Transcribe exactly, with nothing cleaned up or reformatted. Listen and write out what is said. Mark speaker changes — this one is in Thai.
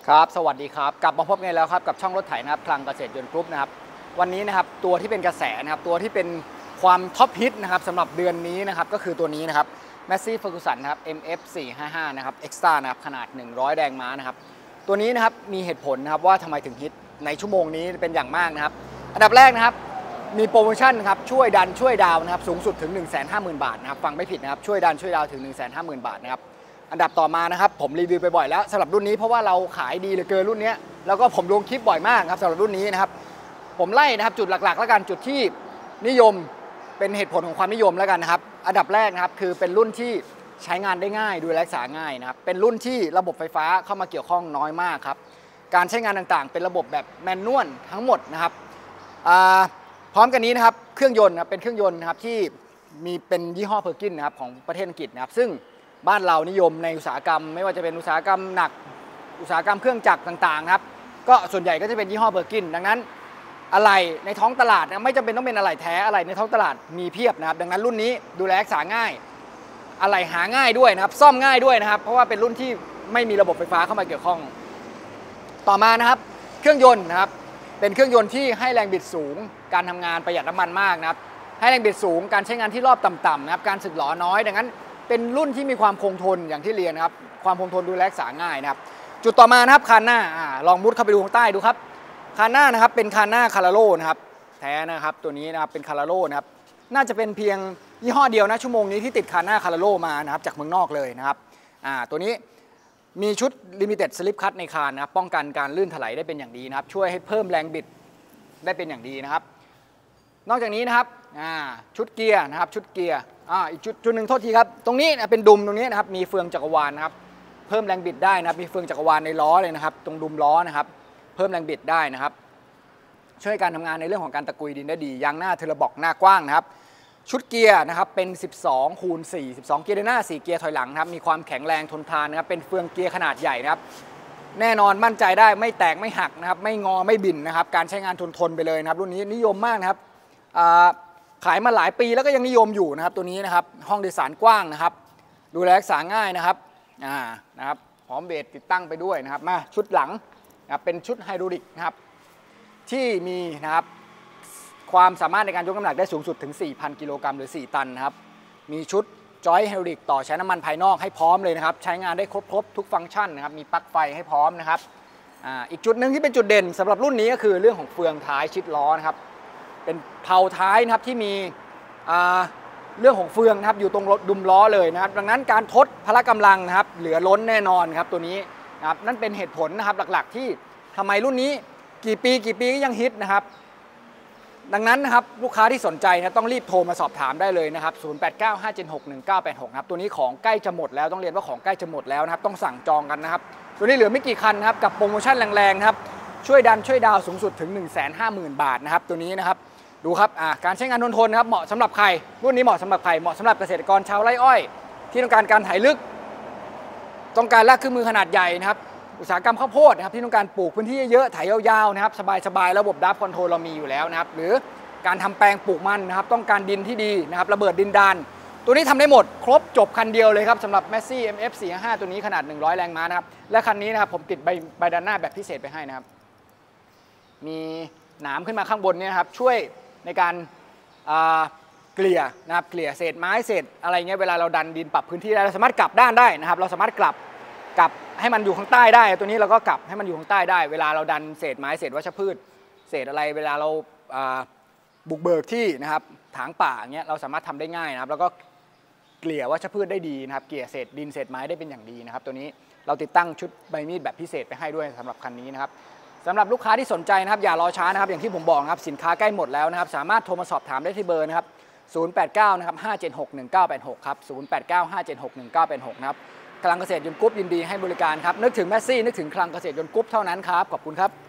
Speaker 1: ครับสวัสดีครับกลับมาพบกันแล้วครับกับช่องรถไถนะครับคลังเกษตรยนต์กรุ๊ปนะครับวันนี้นะครับตัวที่เป็นกระแสนะครับตัวที่เป็นความท็อปฮิตนะครับสำหรับเดือนนี้นะครับก็คือตัวนี้นะครับ Massey Ferguson นะครับ เอ็ม เอฟ สี่ห้าห้า นะครับ Extra นะครับขนาดหนึ่งร้อยแรงม้านะครับตัวนี้นะครับมีเหตุผลนะครับว่าทำไมถึงฮิตในชั่วโมงนี้เป็นอย่างมากนะครับอันดับแรกนะครับมีโปรโมชั่นครับช่วยดันช่วยดาวนะครับสูงสุดถึง หนึ่งแสนห้าหมื่น บาทนะครับฟังไม่ผิดนะครับช่วยดันช่วยดาวถึง หนึ่งแสนห้าหมื่น บาทนะครับอันดับต่อมานะครับผมรีวิวไปบ่อยแล้วสำหรับรุ่นนี้เพราะว่าเราขายดีเหลือเกินรุ่นนี้แล้วก็ผมลงคลิปบ่อยมากครับสำหรับรุ่นนี้นะครับผมไล่นะครับจุดหลักๆแล้วกันจุดที่นิยมเป็นเหตุผลของความนิยมแล้วกันนะครับอันดับแรกนะครับคือเป็นรุ่นที่ใช้งานได้ง่ายดูแลรักษาง่ายนะครับเป็นรุ่นที่ระบบไฟฟ้าเข้ามาเกี่ยวข้องน้อยมากครับการใช้งานต่างๆเป็นระบบแบบแมนนวลทั้งหมดนะครับพร้อมกันนี้นะครับเครื่องยนต์นะเป็นเครื่องยนต์นะครับที่มีเป็นยี่ห้อเพอร์กินนะครับของประเทศอังกฤษนะครับซึ่งบ้านเรานิยมในอุตสาหกรรมไม่ว่าจะเป็นอุตสาหกรรมหนักอุตสาหกรรมเครื่องจักรต่างๆนะครับก็ส่วนใหญ่ก็จะเป็นยี่ห้อเบอร์กินดังนั้นอะไรในท้องตลาดไม่จำเป็นต้องเป็นอะไรแท้อะไรในท้องตลาดมีเพียบนะครับดังนั้นรุ่นนี้ดูแลรักษาง่ายอะไรหาง่ายด้วยนะครับซ่อมง่ายด้วยนะครับเพราะว่าเป็นรุ่นที่ไม่มีระบบไฟฟ้าเข้ามาเกี่ยวข้องต่อมานะครับเครื่องยนต์นะครับเป็นเครื่องยนต์ที่ให้แรงบิดสูงการทำงานประหยัดน้ำมันมากนะครับให้แรงบิดสูงการใช้งานที่รอบต่ำๆนะครับการสึกหรอน้อยดังนั้นเป็นรุ่นที่มีความคงทนอย่างที่เรียนนะครับความคงทนดูแลรักษาง่ายนะครับจุดต่อมานะครับคานหน้าลองมุดเข้าไปดูข้างใต้ดูครับคานหน้านะครับเป็นคานหน้าคาราโร่นะครับแท้นะครับตัวนี้นะครับเป็นคาราโร่นะครับน่าจะเป็นเพียงยี่ห้อเดียวนะชั่วโมงนี้ที่ติดคานหน้าคาราโร่มานะครับจากเมืองนอกเลยนะครับอ่าตัวนี้มีชุด Limited Slip Cut ในคานนะครับป้องกันการลื่นถลายได้เป็นอย่างดีนะครับช่วยให้เพิ่มแรงบิดได้เป็นอย่างดีนะครับนอกจากนี้นะครับอ่าชุดเกียร์นะครับชุดเกียร์อ่าอีกจุดจุดหนึ่งโทษทีครับตรงนี้เป็นดุมตรงนี้นะครับมีเฟืองจักรวาลนะครับเพิ่มแรงบิดได้นะครับมีเฟืองจักรวาลในล้อเลยนะครับตรงดุมล้อนะครับเพิ่มแรงบิดได้นะครับช่วยการทำงานในเรื่องของการตะกุยดินได้ดียางหน้าเทอร์บอกหน้ากว้างนะครับชุดเกียร์นะครับเป็นสิบสองคูณสี่ สิบสองเกียร์เดินหน้าสี่เกียร์ถอยหลังครับมีความแข็งแรงทนทานนะครับเป็นเฟืองเกียร์ขนาดใหญ่นะครับแน่นอนมั่นใจได้ไม่แตกไม่หักนะครับไม่งอไม่บิ่นนะครับการใช้งานทนทนไปเลยนะครับรุ่นนี้นิยมมากนะครับขายมาหลายปีแล้วก็ยังนิยมอยู่นะครับตัวนี้นะครับห้องโดยสารกว้างนะครับดูแลรักษาง่ายนะครับอ่านะครับพร้อมเบรกติดตั้งไปด้วยนะครับมาชุดหลังนะครับเป็นชุดไฮดรอลิกนะครับที่มีนะครับความสามารถในการยกน้ำหนักได้สูงสุดถึง สี่พัน กิโลกรัมหรือสี่ตันนะครับมีชุดจอยไฮดรอลิกต่อใช้น้ำมันภายนอกให้พร้อมเลยนะครับใช้งานได้ครบครบทุกฟังก์ชันนะครับมีปลั๊กไฟให้พร้อมนะครับอ่าอีกจุดหนึ่งที่เป็นจุดเด่นสำหรับรุ่นนี้ก็คือเรื่องของเฟืองท้ายชิดล้อนะครับเป็นเพลาท้ายนะครับที่มีเรื่องของเฟืองนะครับอยู่ตรงดุมล้อเลยนะครับดังนั้นการทดพละกำลังนะครับเหลือล้นแน่นอนครับตัวนี้นะครับนั่นเป็นเหตุผลนะครับหลักๆที่ทำไมรุ่นนี้กี่ปีกี่ปีก็ยังฮิตนะครับดังนั้นนะครับลูกค้าที่สนใจนะต้องรีบโทรมาสอบถามได้เลยนะครับศูนย์ แปด เก้า ห้า เจ็ด หก หนึ่ง เก้า แปด หกครับตัวนี้ของใกล้จะหมดแล้วต้องเรียนว่าของใกล้จะหมดแล้วนะครับต้องสั่งจองกันนะครับตัวนี้เหลือไม่กี่คันนะครับกับโปรโมชั่นแรงๆนะครับช่วยดันช่วยดาวสูงสุดถึง หนึ่งแสนห้าหมื่น บาทนะครับตัวนี้นะครับดูครับการใช้งานทนทนนะครับเหมาะสำหรับใครรุ่นนี้เหมาะสำหรับใครเหมาะสำหรับเกษตรกรชาวไร่อ้อยที่ต้องการการไถลึกต้องการลากเครื่องมือขนาดใหญ่นะครับอุตสาหกรรมข้าวโพดนะครับที่ต้องการปลูกพื้นที่เยอะๆไถยาวๆนะครับสบายๆระบบดับคอนโทรลเรามีอยู่แล้วนะครับหรือการทำแปลงปลูกมันนะครับต้องการดินที่ดีนะครับระเบิดดินดานตัวนี้ทำได้หมดครบจบคันเดียวเลยครับสำหรับ Massey เอ็ม เอฟ สี่ห้าห้า ตัวนี้ขนาดหนึ่งร้อยแรงม้านะครับและคันนี้นะครับผมติดใบใบด้านหน้าแบบพิเศษไปให้นะครับมีหนามขึ้นมาข้างบนเนี่ยครับช่วยในการเกลี่ยนะครับเกลี่ยเศษไม้เศษอะไรเงี้ยเวลาเราดันดินปรับพื้นที่ได้เราสามารถกลับด้านได้นะครับเราสามารถกลับกลับให้มันอยู่ข้างใต้ได้ตัวนี้เราก็กลับให้มันอยู่ข้างใต้ได้เวลาเราดันเศษไม้เศษวัชพืชเศษอะไรเวลาเราบุกเบิกที่นะครับถางป่าเงี้ยเราสามารถทำได้ง่ายนะครับแล้วก็เกลี่ยวัชพืชได้ดีนะครับเกลี่ยเศษดินเศษไม้ได้เป็นอย่างดีนะครับตัวนี้เราติดตั้งชุดใบมีดแบบพิเศษไปให้ด้วยสำหรับคันนี้นะครับสำหรับลูกค้าที่สนใจนะครับอย่ารอช้านะครับอย่างที่ผมบอกนะครับสินค้าใกล้หมดแล้วนะครับสามารถโทรมาสอบถามได้ที่เบอร์นะครับศูนย์ แปด เก้า นะครับ ห้า เจ็ด หก หนึ่ง เก้า แปด หกครับศูนย์ แปด เก้า ห้า เจ็ด หก หนึ่ง เก้า แปด หกนะครับคลังเกษตรยนต์กรุ๊ปยินดีให้บริการครับนึกถึงแมสซี่นึกถึงคลังเกษตรยนต์กรุ๊ปเท่านั้นครับขอบคุณครับ